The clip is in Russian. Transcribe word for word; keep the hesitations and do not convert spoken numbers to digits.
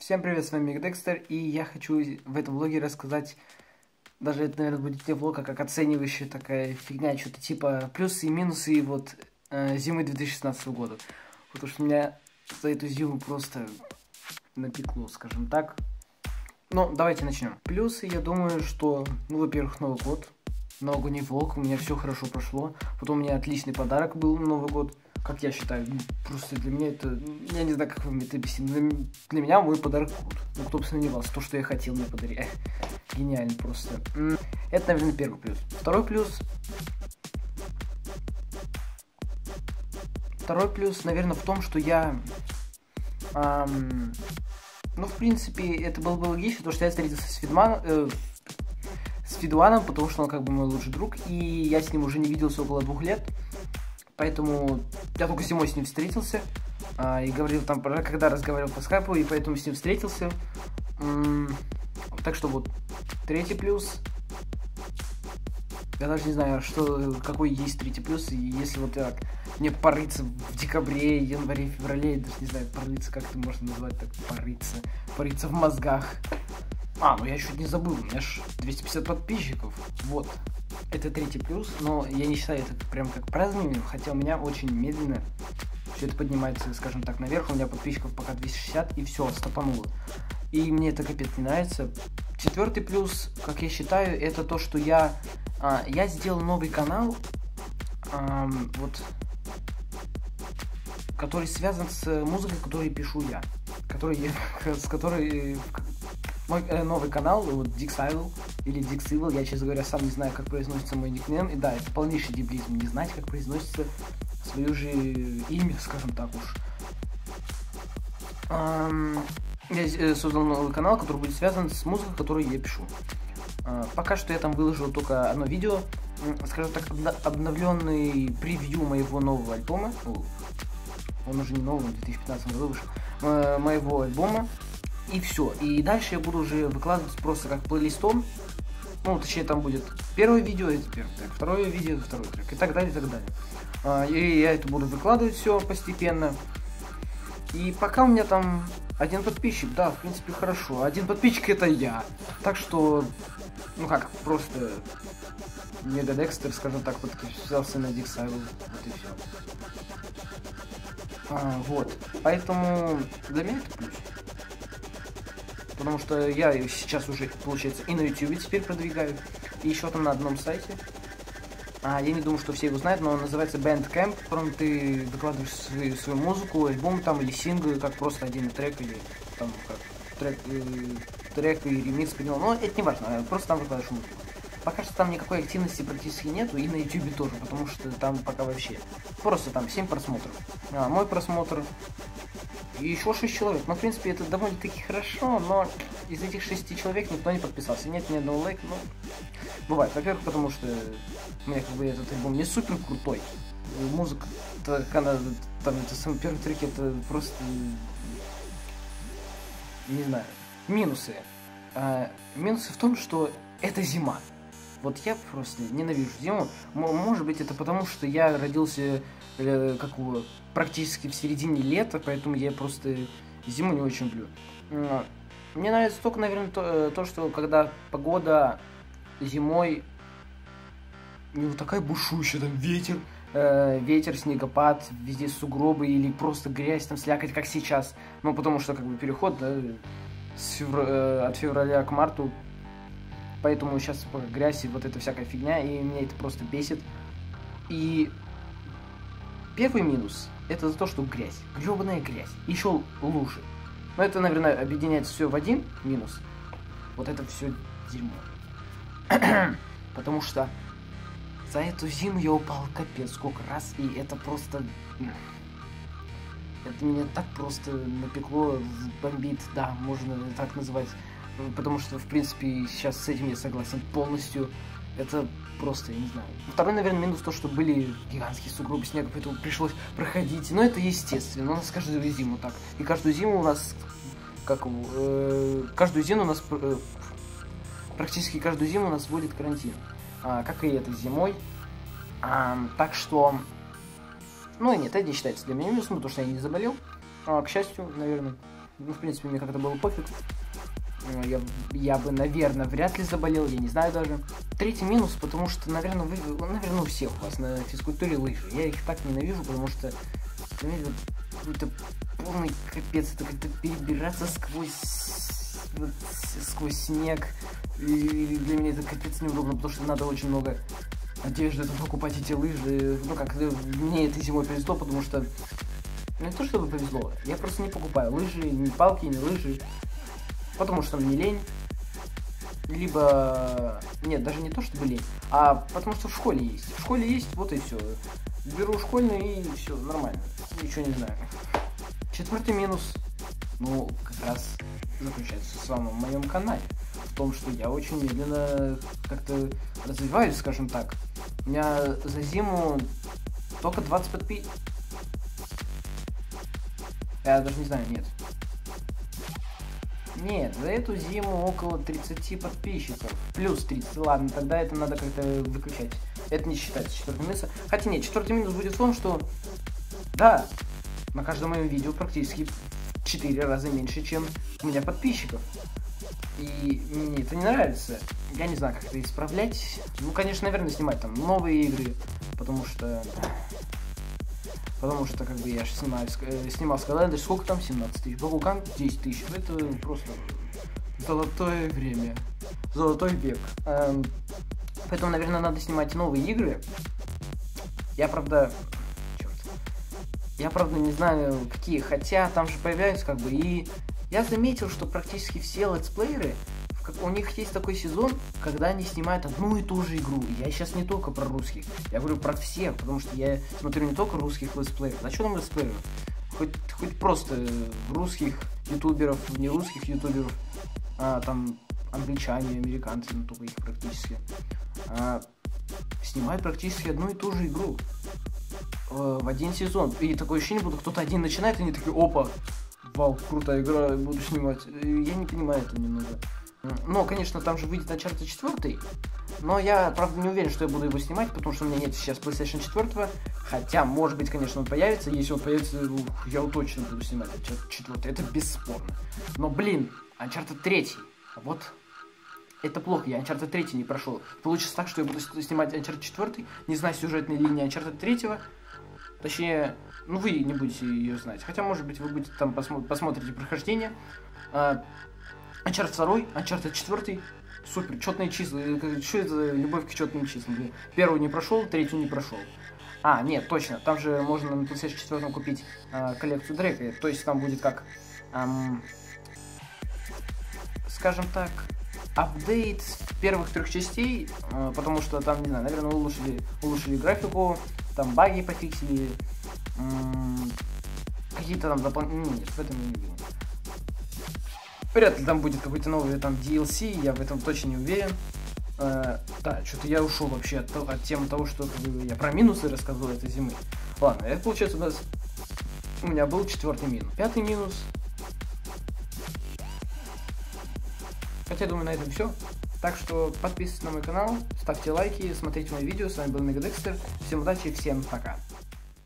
Всем привет, с вами Мик Декстер, и я хочу в этом влоге рассказать, даже это, наверное, будет не влог, а как оценивающая такая фигня, что-то типа плюсы и минусы вот э, зимы две тысячи шестнадцатого года. Потому что меня за эту зиму просто напекло, скажем так. Ну, давайте начнем. Плюсы, я думаю, что, ну, во-первых, Новый год, новогодний влог, у меня все хорошо прошло. Потом у меня отличный подарок был на Новый год. Как я считаю, просто для меня это, я не знаю, как вам это объяснить, для, для меня мой подарок крут. Ну, кто бы сомневался, то, что я хотел, мне подарили. Гениально просто. Это, наверное, первый плюс. Второй плюс. Второй плюс, наверное, в том, что я, эм, ну, в принципе, это было бы логично, потому что я встретился с Фидманом, э, с Фидуаном, потому что он как бы мой лучший друг, и я с ним уже не виделся около двух лет. Поэтому я только зимой с ним встретился а, и говорил там, когда разговаривал по скайпу, и поэтому с ним встретился. М-м, так что вот, третий плюс. Я даже не знаю, что, какой есть третий плюс, и если вот так мне порыться в декабре, январе, феврале, я даже не знаю, порыться, как это можно назвать так, порыться, порыться в мозгах. А, ну я чуть не забыл, у меня ж двести пятьдесят подписчиков, вот. Это третий плюс, но я не считаю это прям как празднование, хотя у меня очень медленно все это поднимается, скажем так, наверх. У меня подписчиков пока двести шестьдесят, и все, стопануло. И мне это капец не нравится. Четвертый плюс, как я считаю, это то, что я, а, я сделал новый канал, а, вот, который связан с музыкой, которую пишу я, который я, с которой... Мой э, новый канал, вот Dixivil, или Dixivil, я, честно говоря, сам не знаю, как произносится мой никнейм. И да, это полнейший дебилизм, не знать, как произносится свое же имя, скажем так уж. Эм, я э, создал новый канал, который будет связан с музыкой, которую я пишу. Э, пока что я там выложил только одно видео, э, скажем так, обна обновленный превью моего нового альбома. О, он уже не новый, в две тысячи пятнадцатом году вышел. Э, моего альбома. И все. И дальше я буду уже выкладывать просто как плейлистом. Ну, точнее, там будет первое видео, это первый трек, второе видео, это второй трек, и так далее, и так далее. А, и я это буду выкладывать все постепенно. И пока у меня там один подписчик, да, в принципе, хорошо. Один подписчик это я. Так что, ну как, просто Мега Декстер, скажем так, подписался на Dixivil. Вот и все. А, вот. Поэтому для меня это плюс. Потому что я сейчас уже, получается, и на YouTube теперь продвигаю, и еще там на одном сайте. А, я не думаю, что все его знают, но он называется Bandcamp, в котором ты выкладываешь свою, свою музыку, альбом там, или синглы, как просто один трек, или там как трек, э, трек и ремикс принял. Но это не важно, просто там выкладываешь музыку. Пока что там никакой активности практически нету, и на YouTube тоже, потому что там пока вообще просто там семь просмотров. А, мой просмотр... И еще шесть человек. Ну, в принципе, это довольно-таки хорошо, но из этих шести человек никто не подписался. Нет ни одного лайка, ну, бывает. Во-первых, потому что мне как бы этот альбом не супер крутой. Музыка, так она, там, это самый первый трек, это просто, не знаю, минусы. А, минусы в том, что это зима. Вот я просто ненавижу зиму. Может быть, это потому, что я родился э, как его, практически в середине лета, поэтому я просто зиму не очень люблю. Мне нравится только, наверное, то, то что когда погода зимой не вот такая бушующая, там ветер, э, ветер, снегопад, везде сугробы или просто грязь, там слякоть, как сейчас. Ну, потому что как бы переход, да, с февр... э, от февраля к марту. Поэтому сейчас грязь и вот эта всякая фигня, и меня это просто бесит. И первый минус — это за то, что грязь, гребаная грязь, еще лужи. Но это, наверное, объединяется все в один минус. Вот это все дерьмо. Потому что за эту зиму я упал капец сколько раз, и это просто... Это меня так просто напекло, бомбит, да, можно так назвать. Потому что, в принципе, сейчас с этим я согласен полностью. Это просто, я не знаю. Второй, наверное, минус то, что были гигантские сугробы снега, поэтому пришлось проходить. Но это естественно, у нас каждую зиму так. И каждую зиму у нас, как э, каждую зиму у нас, э, практически каждую зиму у нас вводит карантин. А, как и этой зимой. А, так что, ну и нет, это не считается для меня минусом, потому что я не заболел. А, к счастью, наверное. Ну, в принципе, мне как-то было пофиг. Я, я бы, наверное, вряд ли заболел, я не знаю даже. Третий минус, потому что, наверное, вы, наверное, у всех у вас на физкультуре лыжи. Я их так ненавижу, потому что это полный капец, это как-то перебираться сквозь, вот, сквозь снег. И для меня это капец неудобно, потому что надо очень много одежды, покупать эти лыжи. Ну как, мне этой зимой повезло, потому что... Ну, не то чтобы повезло, я просто не покупаю лыжи, ни палки, ни лыжи. Потому что мне лень, либо... Нет, даже не то, чтобы лень, а потому что в школе есть. В школе есть, вот и все. Беру школьный и все, нормально. Ничего не знаю. Четвертый минус, ну, как раз заключается в самом моем канале. В том, что я очень медленно как-то развиваюсь, скажем так. У меня за зиму только двадцать подписчиков. Я даже не знаю, нет. Нет, за эту зиму около тридцати подписчиков. Плюс тридцать, ладно, тогда это надо как-то выключать. Это не считается четвертым минусом. Хотя нет, четвертый минус будет в том, что... Да, на каждом моем видео практически в четыре раза меньше, чем у меня подписчиков. И мне это не нравится. Я не знаю, как это исправлять. Ну, конечно, наверное, снимать там новые игры. Потому что... Потому что, как бы, я же снимаю, э, снимал Skylanders, сколько там? семнадцать тысяч. Бабулкам десять тысяч. Это просто золотое время. Золотой век. Эм, поэтому, наверное, надо снимать новые игры. Я, правда... Черт. Я, правда, не знаю, какие. Хотя там же появляются, как бы, и... Я заметил, что практически все летсплееры, у них есть такой сезон, когда они снимают одну и ту же игру. Я сейчас не только про русских, я говорю про всех, потому что я смотрю не только русских летсплееров. А что там летсплееров? Хоть, хоть просто русских ютуберов, не русских ютуберов, а там англичане, американцы, ну только их практически. А, снимают практически одну и ту же игру э, в один сезон. И такое ощущение, будто кто-то один начинает, и они такие, опа, вау, крутая игра, буду снимать. Я не понимаю это немного. Но, конечно, там же выйдет Uncharted четыре, но я, правда, не уверен, что я буду его снимать, потому что у меня нет сейчас PlayStation четыре, хотя, может быть, конечно, он появится, если он появится, ух, я его точно буду снимать Uncharted четыре, это бесспорно. Но, блин, Uncharted три, вот, это плохо, я Uncharted три не прошел. Получится так, что я буду снимать Uncharted четыре, не знаю сюжетной линии Uncharted три, точнее, ну, вы не будете ее знать, хотя, может быть, вы будете там посмо посмотрите прохождение. Uncharted два, Uncharted четыре, супер, четные числа. Что это за любовь к четным числам? Первую не прошел, третью не прошел. А, нет, точно, там же можно на PlayStation четыре купить э, коллекцию Дрейка, то есть там будет как, эм, скажем так, апдейт первых трех частей, э, потому что там, не знаю, наверное, улучшили, улучшили графику, там баги пофиксили, э, какие-то там дополнительные... Нет, в этом я не уверен. Вряд ли там будет какой-то новый там ди эл си, я в этом точно не уверен. Э, да, что-то я ушел вообще от, от темы того, что я про минусы рассказывал этой зимы. Ладно, это получается у нас... У меня был четвертый минус. Пятый минус. Хотя, я думаю, на этом все. Так что подписывайтесь на мой канал, ставьте лайки, смотрите мои видео. С вами был Мегадекстер. Всем удачи и всем пока.